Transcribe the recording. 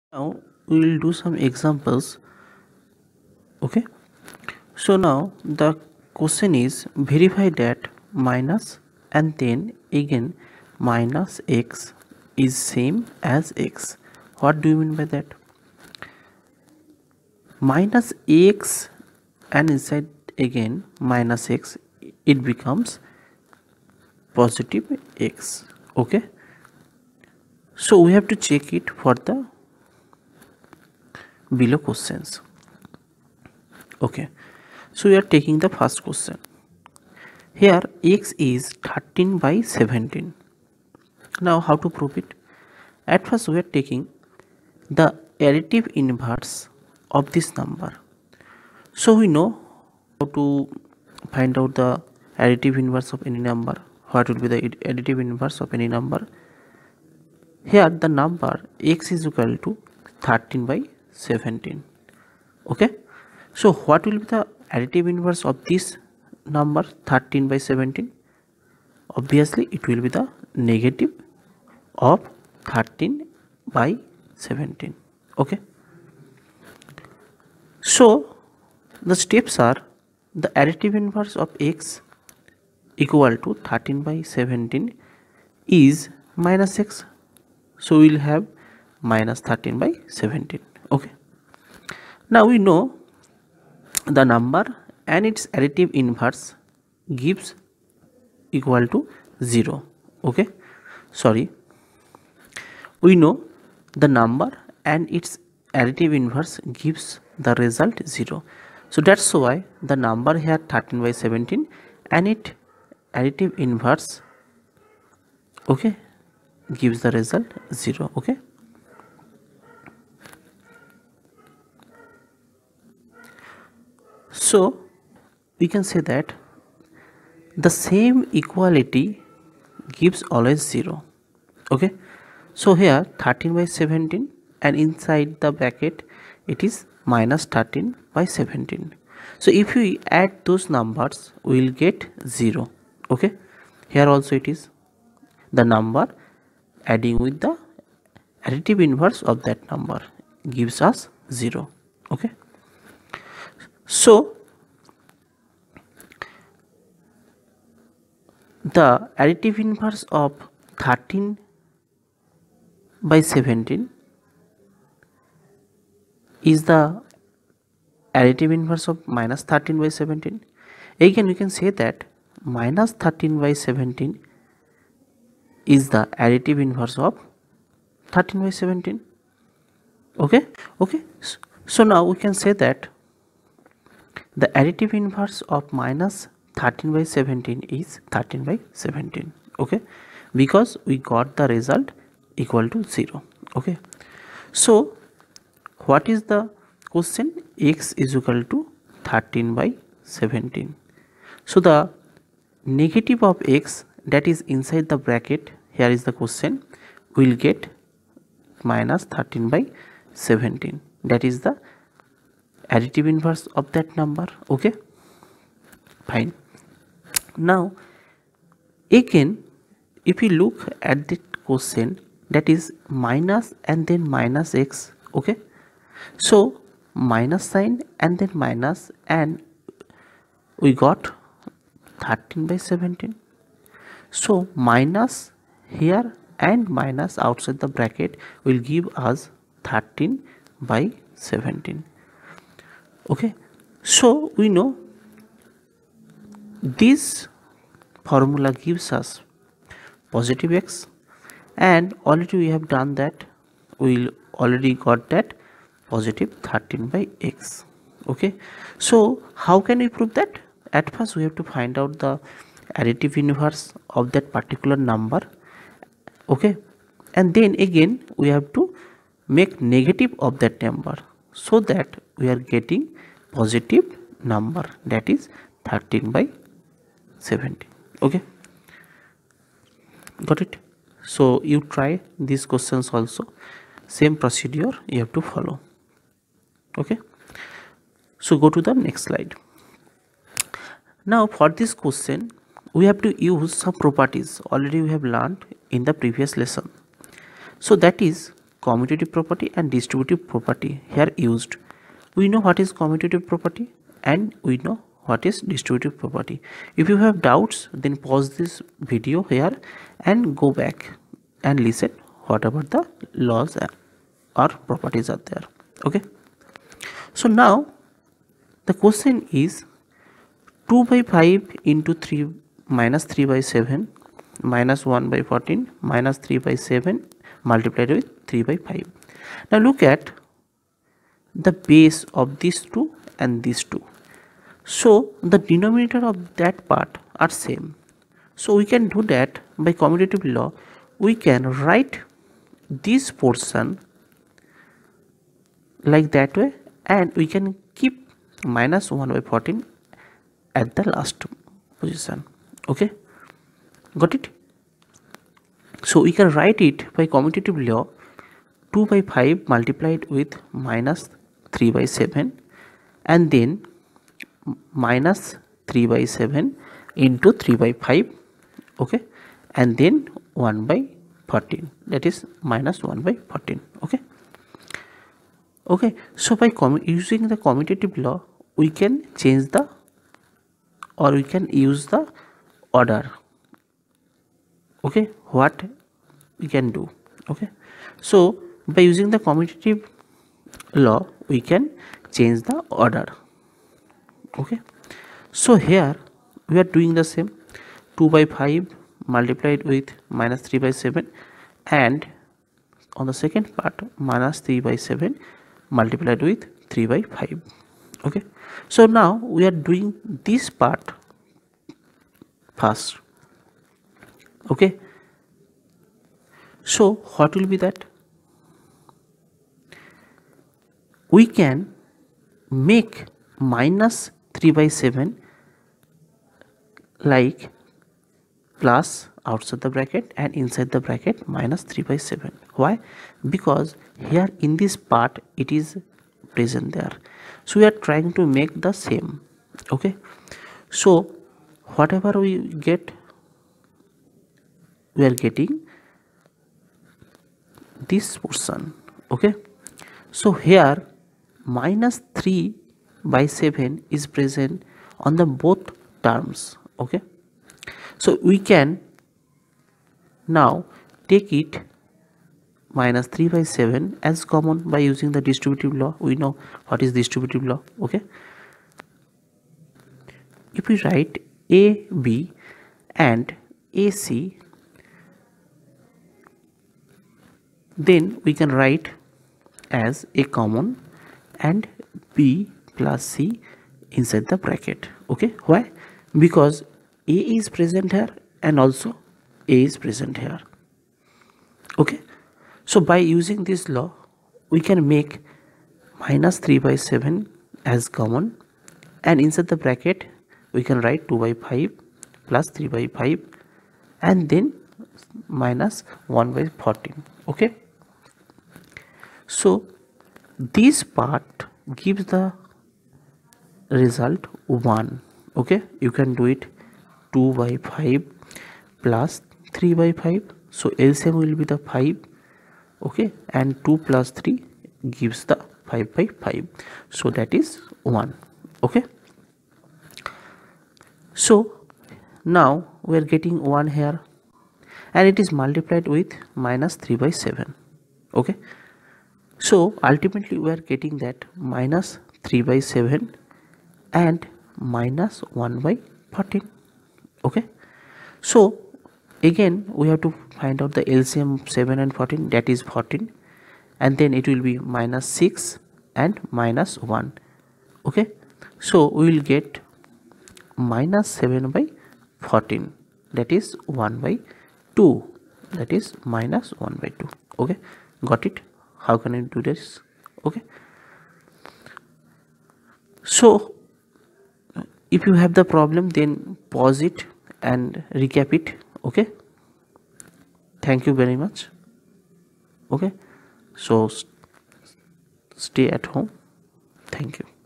Now we will do some examples. Okay. So now the question is verify that minus and then again minus x is same as x. What do you mean by that? Minus x and inside again minus x, it becomes positive x. Okay. So we have to check it for the below questions. Okay. So we are taking the first question. Here x is 13 by 17. Now how to prove it? At first we are taking the additive inverse of this number. So we know how to find out the additive inverse of any number. What would be the additive inverse of any number? Here the number x is equal to 13 by 17. Okay. So what will be the additive inverse of this number 13 by 17? Obviously it will be the negative of 13 by 17. Okay. So the steps are the additive inverse of x equal to 13 by 17 is minus x. So we will have minus 13 by 17. Okay. Now we know the number and its additive inverse gives equal to 0. Okay. Sorry. We know the number and its additive inverse gives the result 0. So that's why the number here 13 by 17 and its additive inverse, okay, gives the result 0. Okay. So we can say that the same equality gives always 0. Okay. So here 13 by 17 and inside the bracket it is minus 13 by 17. So if we add those numbers we will get 0. Okay. Here also it is the number adding with the additive inverse of that number gives us 0. Okay. So the additive inverse of 13 by 17 is the additive inverse of minus 13 by 17. Again we can say that minus 13 by 17 is the additive inverse of 13 by 17. Okay. So now we can say that the additive inverse of minus 13 by 17 is 13 by 17. Okay, because we got the result equal to 0. Okay. So what is the question? X is equal to 13 by 17. So the negative of x, that is inside the bracket, here is the question, will get minus 13 by 17. That is the additive inverse of that number. Okay, fine. Now again if we look at the question, that is minus and then minus x. Okay, so minus sign and then minus, and we got 13 by 17. So minus here and minus outside the bracket will give us 13 by 17. Okay, so we know this formula gives us positive x, and already we have done that, we already got that positive 13 by x. Okay, so how can we prove that? At first we have to find out the additive inverse of that particular number. Okay, and then again we have to make negative of that number so that we are getting positive number, that is 13 by 17. Okay, got it? So you try these questions also, same procedure you have to follow. Okay, so go to the next slide. Now for this question we have to use some properties already we have learned in the previous lesson. So that is commutative property and distributive property here used. We know what is commutative property and we know what is distributive property. If you have doubts, then pause this video here and go back and listen whatever the laws or properties are there. Okay, so now the question is 2 by 5 into 3 minus 3 by 7 minus 1 by 14 minus 3 by 7 multiplied with 3 by 5. Now look at the base of these two and these two. So the denominator of that part are same. So we can do that by commutative law. We can write this portion like that way and we can keep minus 1 by 14 at the last position. Okay, got it? So we can write it by commutative law 2 by 5 multiplied with minus 3 by 7 and then minus 3 by 7 into 3 by 5. Okay, and then 1 by 14, that is minus 1 by 14. Okay, so by using the commutative law we can change the or we can use the order. Okay, what we can do? Okay, so by using the commutative law we can change the order. Okay, so here we are doing the same, 2 by 5 multiplied with minus 3 by 7 and on the second part minus 3 by 7 multiplied with 3 by 5. Okay, so now we are doing this part first. Okay, so what will be that? We can make minus 3 by 7 like plus outside the bracket and inside the bracket minus 3 by 7. Why? Because here in this part it is present there, so we are trying to make the same. Okay, so whatever we get, we are getting this portion. Okay, so here minus 3 by 7 is present on the both terms. Okay, so we can now take it minus 3 by 7 as common by using the distributive law. We know what is distributive law. Okay, if we write AB and AC, then we can write as A common and B plus C inside the bracket. Okay, why? Because A is present here and also A is present here. Okay, so by using this law we can make minus 3 by 7 as common and inside the bracket we can write 2 by 5 plus 3 by 5 and then minus 1 by 14. Okay, so this part gives the result 1. Okay, you can do it 2 by 5 plus 3 by 5, so LCM will be the 5. Okay, and 2 plus 3 gives the 5 by 5, so that is 1. Okay, so now we are getting 1 here and it is multiplied with minus 3 by 7. Okay, so ultimately we are getting that minus 3 by 7 and minus 1 by 14. Okay, so again we have to find out the LCM 7 and 14, that is 14, and then it will be minus 6 and minus 1. Okay, so we will get minus 7 by 14, that is 1 by 2, that is minus 1 by 2. Okay, got it? How can I do this? Okay, so if you have the problem, then pause it and recap it. Okay, thank you very much. Okay, so stay at home. Thank you.